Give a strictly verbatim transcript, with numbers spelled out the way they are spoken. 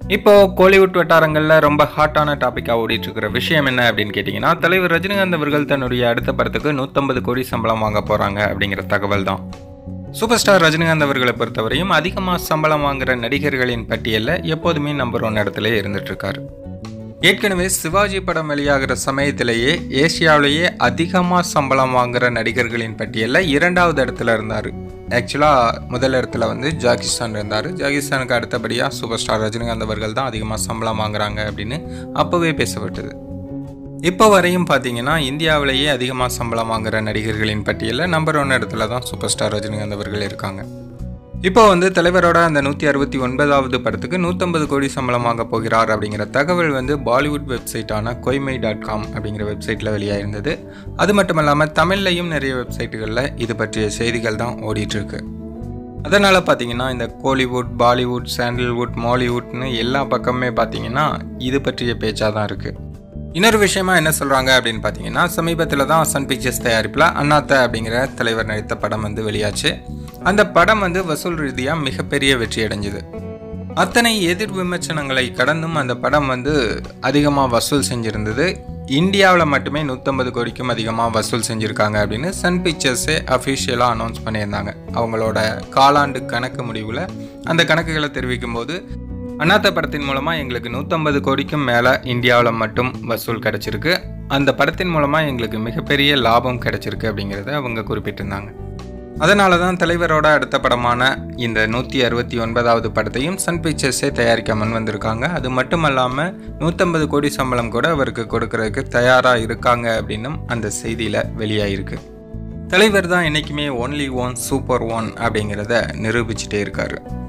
இப்போ கோலிவுட் வட்டாரங்களில் ரொம்ப ஹாட்டான டாப்பிக்காக ஓடிட்டு இருக்கிற விஷயம் என்ன அப்படின்னு கேட்டிங்கன்னா, தலைவர் ரஜினிகாந்த் அவர்கள் தன்னுடைய அடுத்த படத்துக்கு நூற்றம்பது கோடி சம்பளம் வாங்க போகிறாங்க அப்படிங்கிற தகவல் தான். சூப்பர் ஸ்டார் ரஜினிகாந்த் அவர்களை பொறுத்தவரையும் அதிகமாக சம்பளம் வாங்குகிற நடிகர்களின் பட்டியலில் எப்போதுமே நம்பர் ஒன் இடத்துல இருந்துட்டு இருக்காரு. ஏற்கனவே சிவாஜி படம் வெளியாகிற சமயத்திலேயே ஏசியாவிலேயே அதிகமாக சம்பளம் வாங்குகிற நடிகர்களின் பட்டியலில் இரண்டாவது இடத்துல இருந்தார். ஆக்சுவலாக முதல் இடத்துல வந்து ஜாகிஸ்தான் இருந்தார். ஜாகிஸ்தானுக்கு அடுத்தபடியாக சூப்பர் ஸ்டார் ரஜினிகாந்த் அவர்கள் தான் அதிகமாக சம்பளம் வாங்குறாங்க அப்படின்னு அப்போவே பேசப்பட்டது. இப்போ வரையும் பார்த்தீங்கன்னா இந்தியாவிலேயே அதிகமாக சம்பளம் வாங்குகிற நடிகர்களின் பட்டியலில் நம்பர் ஒன் இடத்துல தான் சூப்பர் ஸ்டார் ரஜினிகாந்த் அவர்கள் இருக்காங்க. இப்போ வந்து தலைவரோட அந்த நூற்றி அறுபத்தி ஒன்பதாவது படத்துக்கு நூற்றம்பது கோடி சம்பளம் வாங்க போகிறார் அப்படிங்கிற தகவல் வந்து பாலிவுட் வெப்சைட்டான கொய்மை டாட் காம் அப்படிங்கிற வெப்சைட்டில் வெளியாயிருந்தது. அது மட்டும் இல்லாமல் தமிழ்லையும் நிறைய வெப்சைட்டுகளில் இது பற்றிய செய்திகள் தான் ஓடிட்டுருக்கு. அதனால் பார்த்தீங்கன்னா இந்த கோலிவுட், பாலிவுட், சாண்டில்வுட், மாலிவுட்னு எல்லா பக்கமுமே பார்த்தீங்கன்னா இது பற்றிய பேச்சாக தான் இருக்குது. இன்னொரு விஷயமா என்ன சொல்கிறாங்க அப்படின்னு பார்த்தீங்கன்னா, சமீபத்தில் தான் சன் பிக்சர்ஸ் தயாரிப்பில் அண்ணாத்த அப்படிங்கிற தலைவர் நடித்த படம் வந்து வெளியாச்சு. அந்த படம் வந்து வசூல் ரீதியாக மிகப்பெரிய வெற்றி அடைஞ்சுது. அத்தனை எதிர் விமர்சனங்களை கடந்தும் அந்த படம் வந்து அதிகமாக வசூல் செஞ்சுருந்தது. இந்தியாவில் மட்டுமே நூற்றம்பது கோடிக்கும் அதிகமாக வசூல் செஞ்சுருக்காங்க அப்படின்னு சன் பிக்சர்ஸே அஃபிஷியலாக அனௌன்ஸ் பண்ணியிருந்தாங்க. அவங்களோட காலாண்டு கணக்கு முடிவில் அந்த கணக்குகளை தெரிவிக்கும் போது, அண்ணாத்த படத்தின் மூலமாக எங்களுக்கு நூற்றம்பது கோடிக்கும் மேலே இந்தியாவில் மட்டும் வசூல் கிடச்சிருக்கு, அந்த படத்தின் மூலமாக எங்களுக்கு மிகப்பெரிய லாபம் கிடச்சிருக்கு அப்படிங்கிறத அவங்க குறிப்பிட்டிருந்தாங்க. அதனால தான் தலைவரோட அடுத்த படமான இந்த நூற்றி அறுபத்தி ஒன்பதாவது படத்தையும் சன் பிக்சர்ஸே தயாரிக்க முன் வந்திருக்காங்க. அது மட்டும் இல்லாமல் நூற்றம்பது கோடி சம்பளம் கூட அவருக்கு கொடுக்கறதுக்கு தயாராக இருக்காங்க அப்படின்னும் அந்த செய்தியில் வெளியாகிருக்கு. தலைவர் தான் என்றைக்குமே ஒன்லி ஒன் சூப்பர் ஒன் அப்படிங்கிறத நிரூபிச்சுட்டே இருக்காரு.